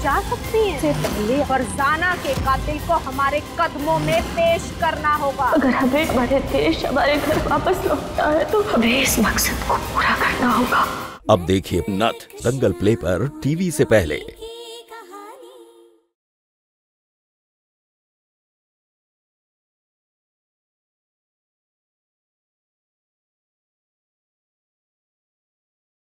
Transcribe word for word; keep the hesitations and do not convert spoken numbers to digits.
जा सकती हैं। इससे पहले फरजाना के कातिल को हमारे कदमों में पेश करना होगा। अगर हमें हमारे देश हमारे घर वापस लौटना है तो हमें इस मकसद को पूरा करना होगा। अब देखिए नथ दंगल प्ले पर टीवी से पहले।